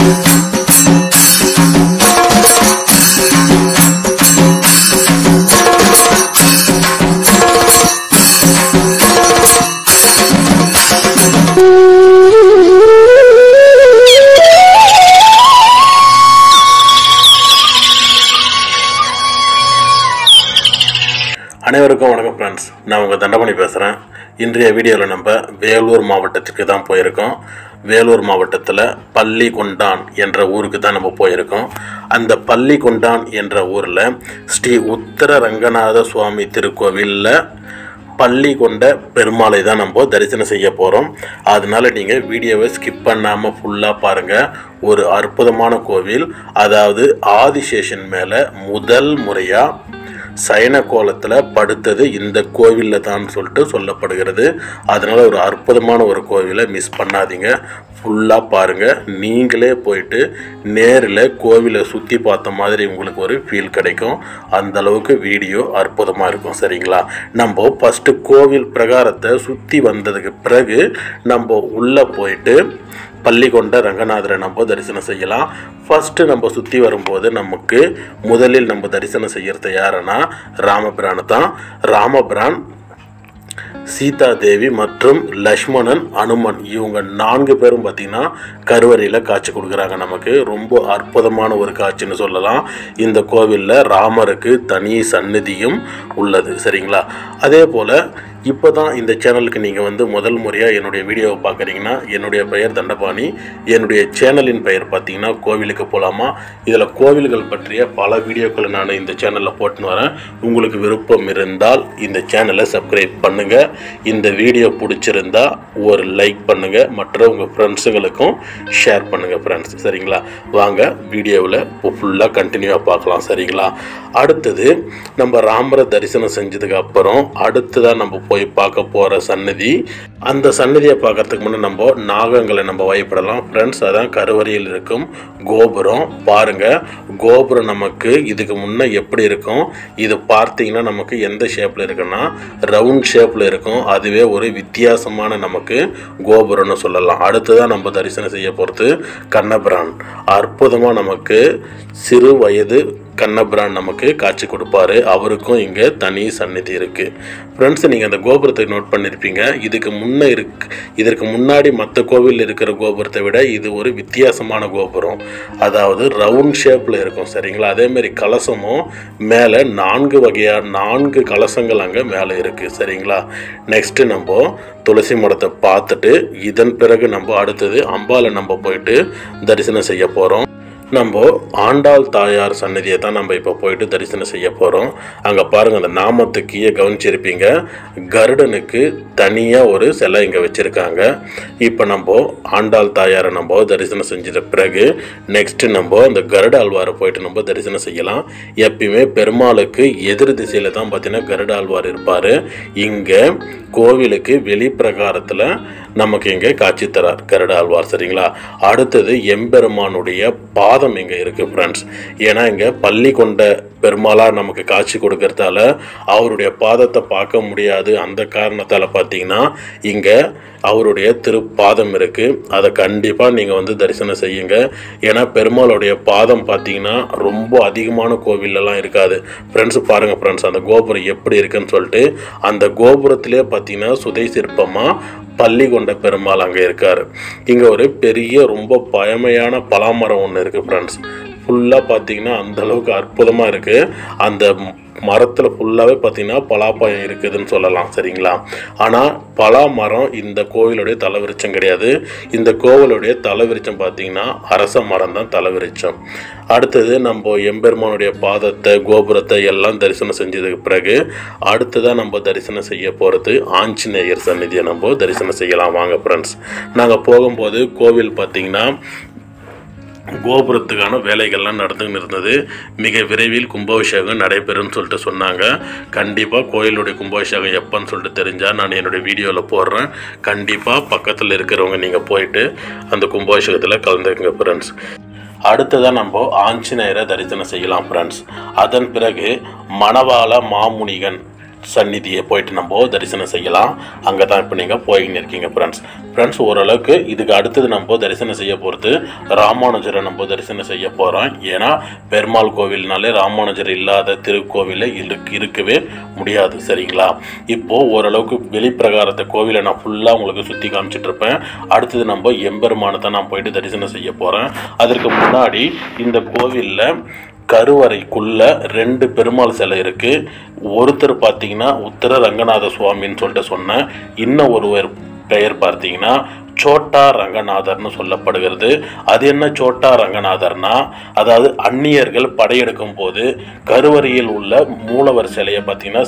அனைவருக்கும் வணக்கம் ஃப்ரெண்ட்ஸ், நான் உங்கள் தண்டபாணி பேசுகிறேன். இன்றைய வீடியோவில் நம்ம வேலூர் மாவட்டத்திற்கு தான் போயிருக்கோம். வேலூர் மாவட்டத்தில் பள்ளிகொண்டான் என்ற ஊருக்கு தான் நம்ம போயிருக்கோம். அந்த பள்ளிகொண்டான் என்ற ஊரில் ஸ்ரீ உத்தர ரங்கநாத சுவாமி திருக்கோவிலில் பள்ளி கொண்ட பெருமாளை தான் நம்ம தரிசனம் செய்ய போகிறோம். அதனால் நீங்கள் வீடியோவை ஸ்கிப் பண்ணாமல் ஃபுல்லாக பாருங்கள். ஒரு அற்புதமான கோவில், அதாவது ஆதிசேஷன் மேலே முதல் முறையாக சயன கோலத்தில் படுத்தது இந்த கோவிலில் தான் சொல்லிட்டு சொல்லப்படுகிறது. அதனால் ஒரு அற்புதமான ஒரு கோவிலை மிஸ் பண்ணாதீங்க, ஃபுல்லாக பாருங்கள். நீங்களே போயிட்டு நேரில் கோவிலை சுற்றி பார்த்த மாதிரி உங்களுக்கு ஒரு ஃபீல் கிடைக்கும். அந்தளவுக்கு வீடியோ அற்புதமாக இருக்கும். சரிங்களா? நம்ம ஃபஸ்ட்டு கோவில் பிரகாரத்தை சுற்றி வந்ததுக்கு பிறகு நம்ம உள்ளே போயிட்டு பள்ளிகொண்ட ரங்கநாதரை நம்ம தரிசனம் செய்யலாம். ஃபஸ்ட்டு நம்ம சுற்றி வரும்போது நமக்கு முதலில் நம்ம தரிசனம் செய்கிறது யாருன்னா ராமபிரான் தான். ராமபிரான், சீதா தேவி மற்றும் லக்ஷ்மணன், அனுமன், இவங்க 4 பேரும் பார்த்திங்கன்னா கருவறையில் காட்சி கொடுக்குறாங்க. நமக்கு ரொம்ப அற்புதமான ஒரு காட்சின்னு சொல்லலாம். இந்த கோவிலில் ராமருக்கு தனி சந்நிதியும் உள்ளது. சரிங்களா? அதே போல் இப்போ தான் இந்த சேனலுக்கு நீங்கள் முதல் முறையாக என்னுடைய வீடியோவை பார்க்குறீங்கன்னா, என்னுடைய பெயர் தண்டபாணி. என்னுடைய சேனலின் பெயர் பார்த்திங்கன்னா கோவிலுக்கு போகலாமா. இதில் கோவில்கள் பற்றிய பல வீடியோக்களை நான் இந்த சேனலில் போட்டுன்னு வரேன். உங்களுக்கு விருப்பம் இருந்தால் இந்த சேனலை சப்ஸ்கிரைப் பண்ணுங்கள். இந்த வீடியோ பிடிச்சிருந்தா ஒரு லைக் பண்ணுங்கள், மற்ற உங்கள் ஃப்ரெண்ட்ஸுங்களுக்கும் ஷேர் பண்ணுங்கள் ஃப்ரெண்ட்ஸ். சரிங்களா? வாங்க வீடியோவில் இப்போ ஃபுல்லாக கண்டினியூவாக பார்க்கலாம். சரிங்களா? அடுத்தது நம்ம ராமரை தரிசனம் செஞ்சதுக்கு அப்புறம் அடுத்ததான் நம்ம போய் பார்க்க போகிற சன்னதி. அந்த சன்னதியை பார்க்கறதுக்கு முன்னே நம்ம நாகங்களை நம்ம வழிபடலாம் ஃப்ரெண்ட்ஸ். அதான் கருவறையில் இருக்கும் கோபுரம். பாருங்கள், கோபுரம் நமக்கு இதுக்கு முன்னே எப்படி இருக்கும், இது பார்த்தீங்கன்னா நமக்கு எந்த ஷேப்பில் இருக்குன்னா ரவுண்ட் ஷேப்பில் இருக்கும். அதுவே ஒரு வித்தியாசமான நமக்கு கோபுரம்னு சொல்லலாம். அடுத்ததான் நம்ம தரிசனம் செய்ய போகிறது கண்ணபிரான். அற்புதமாக நமக்கு சிறு வயது கண்ணபிரான் நமக்கு காட்சி கொடுப்பாரு. அவருக்கும் இங்கே தனி சந்நிதி இருக்குது ஃப்ரெண்ட்ஸ். நீங்கள் அந்த கோபுரத்தை நோட் பண்ணியிருப்பீங்க. இதற்கு முன்னாடி மற்ற கோவில் இருக்கிற கோபுரத்தை விட இது ஒரு வித்தியாசமான கோபுரம், அதாவது ரவுண்ட் ஷேப்பில் இருக்கும். சரிங்களா? அதேமாரி கலசமும் மேலே 4 கலசங்கள் அங்கே மேலே இருக்குது. சரிங்களா? நெக்ஸ்ட்டு நம்ம துளசி மடத்தை பார்த்துட்டு இதன் பிறகு நம்ம அடுத்தது அம்பாலை நம்ம போயிட்டு தரிசனம் செய்ய போகிறோம். நம்ம ஆண்டாள் தாயார் சன்னதியை தான் நம்ம இப்போ போயிட்டு தரிசனம் செய்ய போகிறோம். அங்கே பாருங்கள், அந்த நாமத்துக்கீழே கவனிச்சிருப்பீங்க, கருடனுக்கு தனியாக ஒரு சிலை இங்கே வச்சுருக்காங்க. இப்போ நம்ம ஆண்டாள் தாயாரை நம்ம தரிசனம் செஞ்சிட்ட பிறகு நெக்ஸ்ட்டு நம்ம அந்த கருட ஆழ்வாரை போயிட்டு நம்ம தரிசனம் செய்யலாம். எப்பயுமே பெருமாளுக்கு எதிர் திசையில் தான் பார்த்தீங்கன்னா கருட ஆழ்வார் இருப்பார். இங்கே கோவிலுக்கு வெளிப்பிரகாரத்தில் நமக்கு இங்கே காட்சி தரார் கருட ஆழ்வார். சரிங்களா? அடுத்தது எம்பெருமானுடைய பாதம் இங்கே இருக்குது ஃப்ரெண்ட்ஸ். ஏன்னா இங்கே பள்ளி கொண்ட பெருமாளாக நமக்கு காட்சி கொடுக்கறதால அவருடைய பாதத்தை பார்க்க முடியாது. அந்த காரணத்தால் பார்த்தீங்கன்னா இங்கே அவருடைய திருப்பாதம் இருக்குது. அதை கண்டிப்பாக நீங்கள் தரிசனம் செய்யுங்க. ஏன்னா பெருமாளுடைய பாதம் பார்த்தீங்கன்னா ரொம்ப அதிகமான கோவிலெல்லாம் இருக்காது ஃப்ரெண்ட்ஸ். பாருங்கள் ஃப்ரெண்ட்ஸ், அந்த கோபுரம் எப்படி இருக்குன்னு சொல்லிட்டு. அந்த கோபுரத்திலே பார்த்தீங்கன்னா சுதை சிற்பமாக பள்ளி கொண்ட பெருமாள் அங்கே இருக்கார். இங்கே ஒரு பெரிய ரொம்ப பழமையான பலாமரம் ஒன்று இருக்குது ஃப்ரெண்ட்ஸ். ஃபுல்லாக பார்த்தீங்கன்னா அந்தளவுக்கு அற்புதமாக இருக்குது. அந்த மரத்தில் ஃபுல்லாகவே பார்த்தீங்கன்னா பலாப்பழம் இருக்குதுன்னு சொல்லலாம். சரிங்களா? ஆனால் பலா மரம் இந்த கோவிலுடைய தலைவிருச்சம் கிடையாது. இந்த கோவிலுடைய தலைவிருச்சம் பார்த்தீங்கன்னா அரச மரம் தான் தலைவிருச்சம். அடுத்தது நம்ம எம்பெருமானுடைய பாதத்தை கோபுரத்தை எல்லாம் தரிசனம் செஞ்சதுக்கு பிறகு அடுத்ததாக நம்ம தரிசனம் செய்ய போகிறது ஆஞ்சநேயர் சந்நிதியை நம்ம தரிசனம் செய்யலாம். வாங்க ஃப்ரெண்ட்ஸ். நாங்கள் போகும்போது கோவில் பார்த்திங்கன்னா கோபுரத்துக்கான வேலைகள்லாம் நடந்துன்னு இருந்தது. மிக விரைவில் கும்பாபிஷேகம் நடைபெறும்னு சொல்லிட்டு சொன்னாங்க. கண்டிப்பாக கோயிலுடைய கும்பாபிஷேகம் எப்போன்னு சொல்லிட்டு தெரிஞ்சால் நான் என்னுடைய வீடியோவில் போடுறேன். கண்டிப்பாக பக்கத்தில் இருக்கிறவங்க நீங்கள் போயிட்டு அந்த கும்பாபிஷேகத்தில் கலந்துக்குங்க ஃப்ரெண்ட்ஸ். அடுத்ததாக நம்ம ஆஞ்சநேயரை தரிசனம் செய்யலாம் ஃப்ரெண்ட்ஸ். அதன் பிறகு மணவாள மாமுனிகன் சந்நிதியை போயிட்டு நம்ம தரிசனம் செய்யலாம். அங்கே தான் இப்போ நீங்கள் போயின்னு இருக்கீங்க ஃப்ரெண்ட்ஸ். ஓரளவுக்கு இதுக்கு அடுத்தது நம்ம தரிசனம் செய்ய போகிறது ராமானுஜரை நம்ம தரிசனம் செய்ய போகிறோம். ஏன்னா பெருமாள் கோவில்னாலே ராமானுஜர் இல்லாத திருக்கோவிலை இருக்கவே முடியாது. சரிங்களா? இப்போது ஓரளவுக்கு வெளிப்பிரகாரத்தை கோவிலை நான் ஃபுல்லாக உங்களுக்கு சுற்றி காமிச்சிட்டு இருப்பேன். அடுத்தது நம்ம எம்பெருமானை தான் நான் போயிட்டு தரிசனம் செய்ய போகிறேன். அதற்கு முன்னாடி இந்த கோவிலில் கருவறைக்குள்ள 2 பெருமாள் சிலை இருக்கு. ஒருத்தர் பார்த்தீங்கன்னா உத்தர ரங்கநாத சுவாமின்னு சொல்லிட்டு சொன்னேன். இன்னும் ஒருவர் பெயர் பார்த்தீங்கன்னா சோட்டா ரங்கநாதர்னு சொல்லப்படுகிறது. அது என்ன சோட்டா ரங்கநாதர்னா, அதாவது அந்நியர்கள் படையெடுக்கும் போது கருவறையில் உள்ள மூலவர் சிலையை பார்த்தீங்கன்னா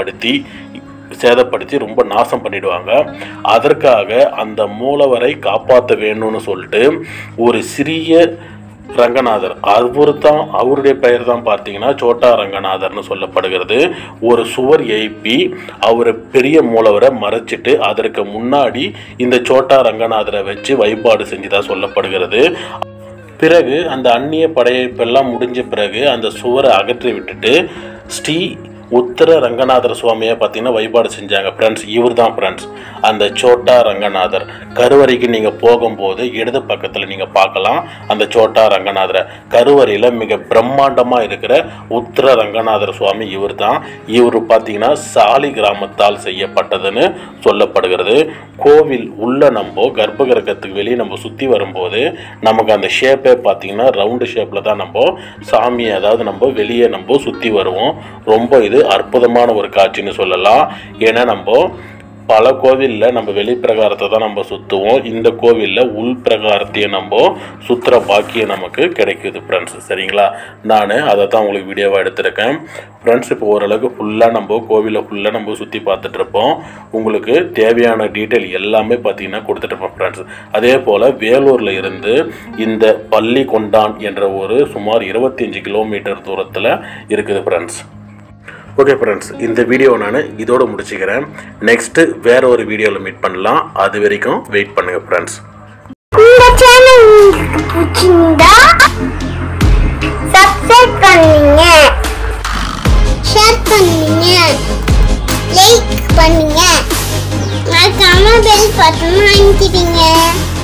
சேதப்படுத்தி ரொம்ப நாசம் பண்ணிடுவாங்க. அதற்காக அந்த மூலவரை காப்பாற்ற வேணும்னு சொல்லிட்டு ஒரு சிறிய ரங்கநாதர், அவருடைய பெயர் தான் பார்த்தீங்கன்னா சோட்டா ரங்கநாதர்னு சொல்லப்படுகிறது. ஒரு சுவர் எழுப்பி அவரை பெரிய மூலவரை மறைச்சிட்டு அதற்கு முன்னாடி இந்த சோட்டா ரங்கநாதரை வச்சு வழிபாடு செஞ்சுதான் சொல்லப்படுகிறது. பிறகு அந்த அந்நிய படையெடுப்பெல்லாம் முடிஞ்ச பிறகு அந்த சுவரை அகற்றி விட்டுட்டு ஸ்ரீ உத்தர ரங்கநாதர் சுவாமியை பார்த்தீங்கன்னா வழிபாடு செஞ்சாங்க ஃப்ரெண்ட்ஸ். இவர் தான் ஃப்ரெண்ட்ஸ் அந்த சோட்டா ரங்கநாதர். கருவறைக்கு நீங்கள் போகும்போது இடது பக்கத்தில் நீங்கள் பார்க்கலாம் அந்த சோட்டா ரங்கநாதரை. கருவறையில் மிக பிரம்மாண்டமாக இருக்கிற உத்தர ரங்கநாதர் சுவாமி இவர் தான். இவர் பார்த்தீங்கன்னா சாலி கிராமத்தால் செய்யப்பட்டதுன்னு சொல்லப்படுகிறது. கோவில் உள்ள நம்ம கர்ப்ப கிரகத்துக்கு வெளியே நம்ம சுற்றி வரும்போது நமக்கு அந்த ஷேப்பே பார்த்தீங்கன்னா ரவுண்டு ஷேப்பில் தான் நம்ம சாமியை, அதாவது நம்ம வெளியே நம்ம சுற்றி வருவோம். ரொம்ப இது அற்புதமான ஒரு காட்சின்னு சொல்லலாம். ஏன்னா நம்ம பல கோவிலில் நம்ம வெளிப்பிரகாரத்தை தான் நம்ம சுற்றுவோம். இந்த கோவிலில் உள் பிரகாரத்தையே நம்ம சுற்றுற பாக்கியம் நமக்கு கிடைக்குது ஃப்ரெண்ட்ஸ். சரிங்களா? நான் அதை தான் உங்களுக்கு வீடியோவாக எடுத்திருக்கேன் ஃப்ரெண்ட்ஸ். இப்போ ஓரளவுக்கு ஃபுல்லாக நம்ம கோவிலை ஃபுல்லாக நம்ம சுற்றி பார்த்துட்டு இருப்போம். உங்களுக்கு தேவையான டீட்டெயில் எல்லாமே பார்த்தீங்கன்னா கொடுத்துட்ருப்போம் ஃப்ரெண்ட்ஸ். அதே போல் வேலூரில் இருந்து இந்த பள்ளி கொண்டான் என்ற ஒரு சுமார் 25 கிலோமீட்டர் தூரத்தில் இருக்குது ஃப்ரெண்ட்ஸ். ஓகே ஃப்ரெண்ட்ஸ், இந்த வீடியோ நான் இதோடு முடிச்சுக்கிறேன். நெக்ஸ்ட்டு வேற ஒரு வீடியோவில் மீட் பண்ணலாம். அது வரைக்கும் வெயிட் பண்ணுங்கள் ஃப்ரெண்ட்ஸ். இந்த சேனல் உங்களுக்கு பிடிச்சிருந்தா சப்ஸ்கிரைப் பண்ணுங்க, ஷேர் பண்ணுங்க, லைக் பண்ணுங்க, மறக்காம பெல் பட்டனை அழுத்திடுங்க.